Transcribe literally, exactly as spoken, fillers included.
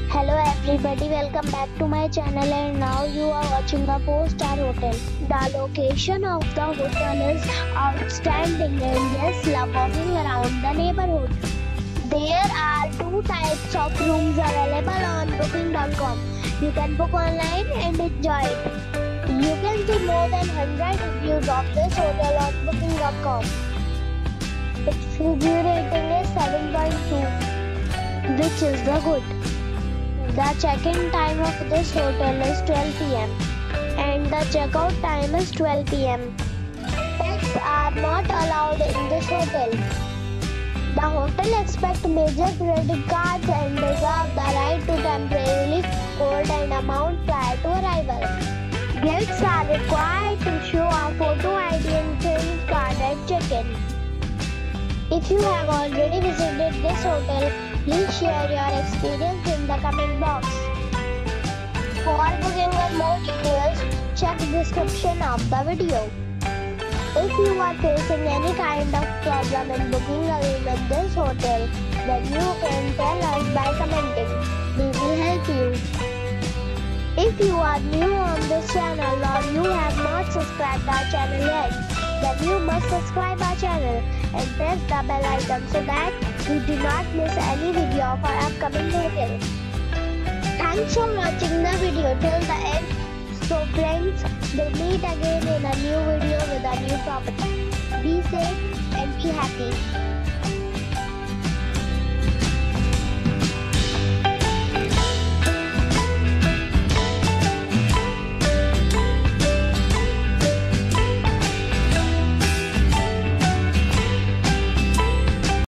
Hello everybody, welcome back to my channel, and now you are watching a four star hotel. The location of the hotel is outstanding and guests love walking around the neighborhood. There are two types of rooms available on booking dot com. You can book online and enjoy it. You can see more than one hundred reviews of this hotel on booking dot com. Its review rating is seven point two, which is the good. The check-in time of this hotel is twelve p m and the check-out time is twelve p m Pets are not allowed in this hotel. The hotel accepts major credit cards and reserves the right to temporarily hold an amount prior to arrival. Guests are required to show a photo I D and credit card at check-in. If you have already visited this hotel, please share your experience in the comment box. For booking or more details, check the description of the video. If you are facing any kind of problem in booking a room in this hotel, then you can tell us by commenting. We will help you. If you are new on this channel or you have not subscribed our channel yet, then you must subscribe our channel and press the bell icon so that you do not miss any video of our upcoming hotel. Thanks for watching the video till the end. So friends, we'll meet again in a new video with a new property. Be safe and be happy.